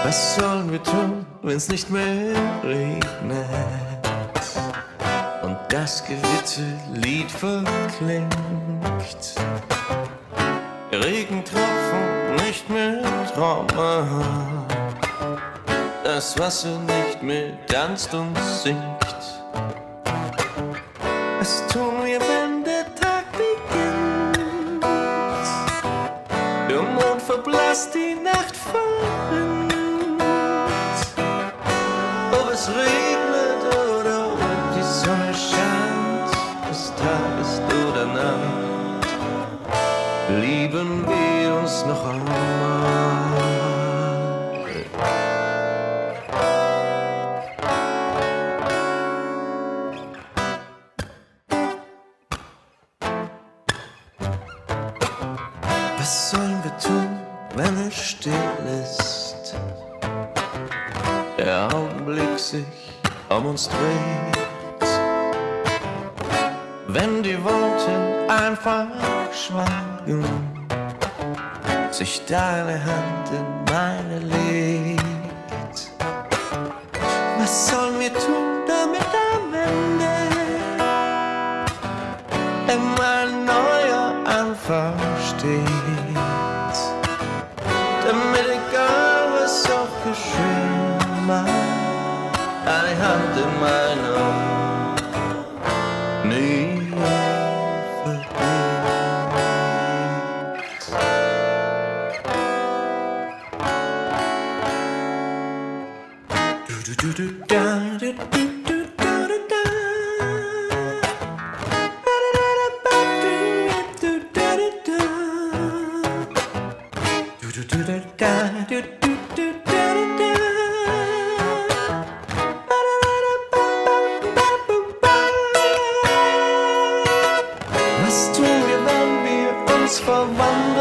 Was sollen wir tun, wenn's nicht mehr regnet und das Gewitterlied verklingt? Regentropfen nicht mehr Trauma, das Wasser nicht mehr tanzt und singt. Was tun wir, wenn der Tag beginnt? Der Mond verblasst, die Nacht verrinnt. Ob es regnet oder ob die Sonne scheint, es Tag ist oder Nacht, lieben wir uns noch einmal. Was sollen wir tun, wenn es still ist? Der Augenblick sich um uns dreht. Wenn die Worte einfach schweigen, sich deine Hand in meine legt. Was sollen wir tun, damit am Ende immer ein neuer Anfang steht? Damit egal was auch geschehen mag, eine Hand in meiner nie vergeht. Was tun wir, wenn wir uns verwandeln